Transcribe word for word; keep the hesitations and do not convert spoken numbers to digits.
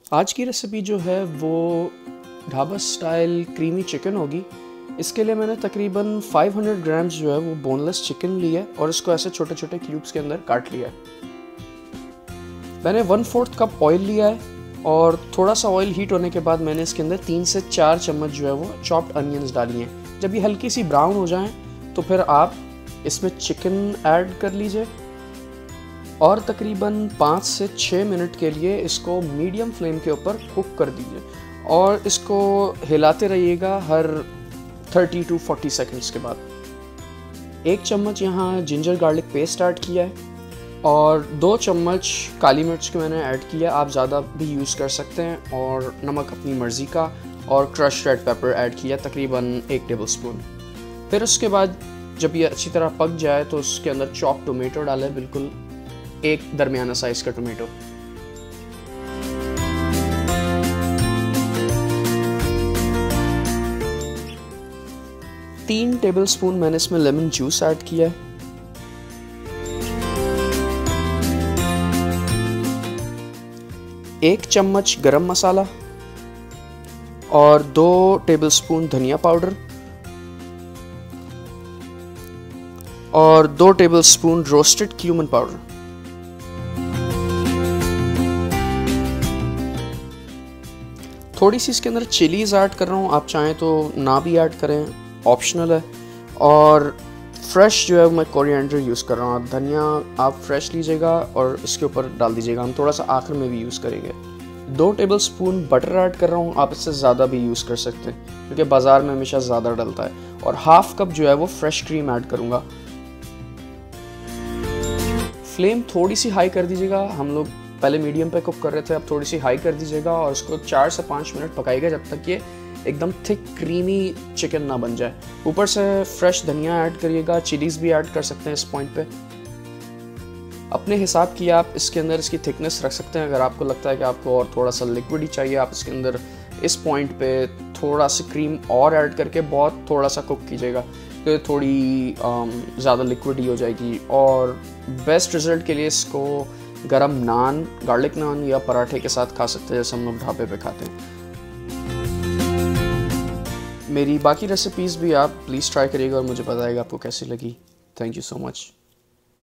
आज की रेसिपी जो है वो ढाबा स्टाइल क्रीमी चिकन होगी। इसके लिए मैंने तकरीबन पाँच सौ ग्राम्स जो है वो बोनलेस चिकन लिया है और इसको ऐसे छोटे छोटे क्यूब्स के अंदर काट लिया है। मैंने वन फोर्थ कप ऑयल लिया है और थोड़ा सा ऑयल हीट होने के बाद मैंने इसके अंदर तीन से चार चम्मच जो है वो चॉप्ड अनियंस डाली हैं। जब ये हल्की सी ब्राउन हो जाएं तो फिर आप इसमें चिकन ऐड कर लीजिए और तकरीबन पाँच से छः मिनट के लिए इसको मीडियम फ्लेम के ऊपर कुक कर दीजिए और इसको हिलाते रहिएगा हर तीस टू चालीस सेकंड्स के बाद। एक चम्मच यहाँ जिंजर गार्लिक पेस्ट ऐड किया है और दो चम्मच काली मिर्च के मैंने ऐड किया। आप ज़्यादा भी यूज़ कर सकते हैं और नमक अपनी मर्ज़ी का और क्रश रेड पेपर ऐड किया तकरीबन एक टेबल स्पून। फिर उसके बाद जब ये अच्छी तरह पक जाए तो उसके अंदर चॉप टोमेटो डालें, बिल्कुल एक दरमियाना साइज़ का टोमेटो। तीन टेबलस्पून मैंने इसमें लेमन जूस ऐड किया है। एक चम्मच गरम मसाला और दो टेबलस्पून धनिया पाउडर और दो टेबलस्पून रोस्टेड क्यूमन पाउडर। थोड़ी सी इसके अंदर चिलीज ऐड कर रहा हूँ, आप चाहें तो ना भी ऐड करें, ऑप्शनल है। और फ्रेश जो है मैं कोरिएंडर यूज़ कर रहा हूँ। धनिया आप फ्रेश लीजिएगा और इसके ऊपर डाल दीजिएगा, हम थोड़ा सा आखिर में भी यूज़ करेंगे। दो टेबलस्पून बटर ऐड कर रहा हूँ, आप इससे ज़्यादा भी यूज़ कर सकते हैं क्योंकि बाज़ार में हमेशा ज़्यादा डलता है। और हाफ कप जो है वो फ्रेश क्रीम ऐड करूँगा। फ्लेम थोड़ी सी हाई कर दीजिएगा, हम लोग पहले मीडियम पे कुक कर रहे थे, अब थोड़ी सी हाई कर दीजिएगा और उसको चार से पाँच मिनट पकाइएगा जब तक ये एकदम थिक क्रीमी चिकन ना बन जाए। ऊपर से फ्रेश धनिया ऐड करिएगा, चिलीज़ भी ऐड कर सकते हैं इस पॉइंट पे। अपने हिसाब की आप इसके अंदर इसकी थिकनेस रख सकते हैं। अगर आपको लगता है कि आपको और थोड़ा सा लिक्विड ही चाहिए, आप इसके अंदर इस पॉइंट पे थोड़ा सा क्रीम और ऐड करके बहुत थोड़ा सा कुक कीजिएगा तो थोड़ी ज़्यादा लिक्विड ही हो जाएगी। और बेस्ट रिजल्ट के लिए इसको गरम नान, गार्लिक नान या पराठे के साथ खा सकते हैं जैसे हम लोग ढाबे पे खाते हैं। मेरी बाकी रेसिपीज़ भी आप प्लीज़ ट्राई करिएगा और मुझे बताइएगा आपको कैसी लगी। Thank you so much.